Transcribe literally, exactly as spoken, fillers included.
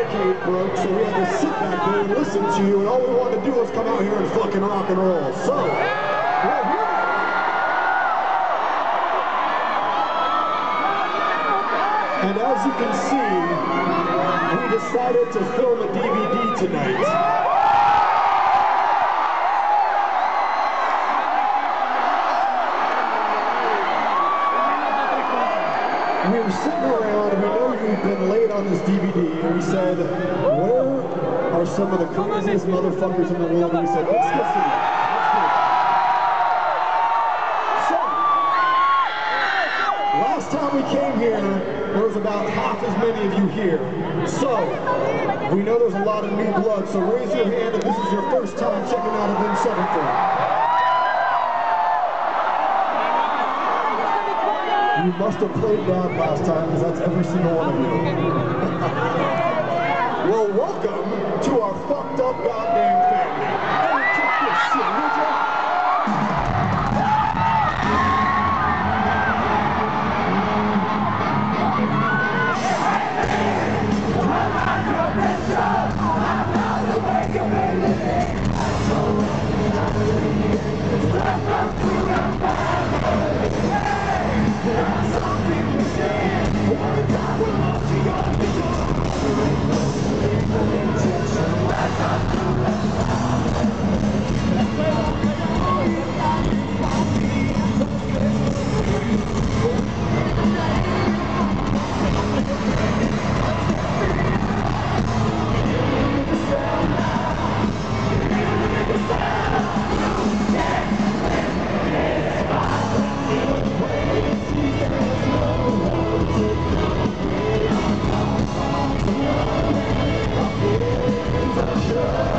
barricade broke, so we had to sit back there and listen to you, and all we wanted to do was come out here and fucking rock and roll. So, we're here. And as you can see, we decided to film a D V D tonight. We were sitting around, and we know you've been late on this D V D, and we said, where are some of the craziest motherfuckers in the world? And we said, let's go see them. So, last time we came here, there was about half as many of you here. So, we know there's a lot of new blood, so raise your hand if this is your first time checking out Avenged Sevenfold. You must have played bad last time, because that's every single one of you. Well, welcome to our fucked up goddamn family. Hey, check this shit, would ya? Sure.